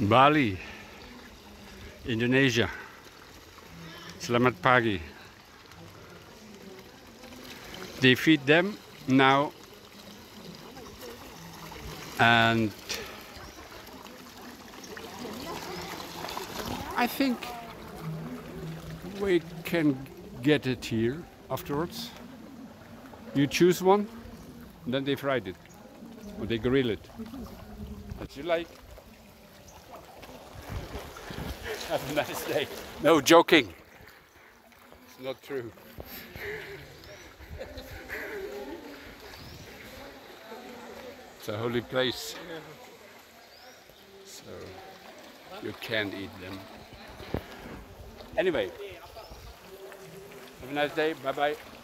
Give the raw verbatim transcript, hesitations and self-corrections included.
Bali, Indonesia. Selamat pagi. They feed them now, and I think we can get it here afterwards. You choose one, and then they fried it, or they grill it, as you like. Have a nice day. No joking. It's not true. It's a holy place, so you can't eat them. Anyway, have a nice day. Bye bye.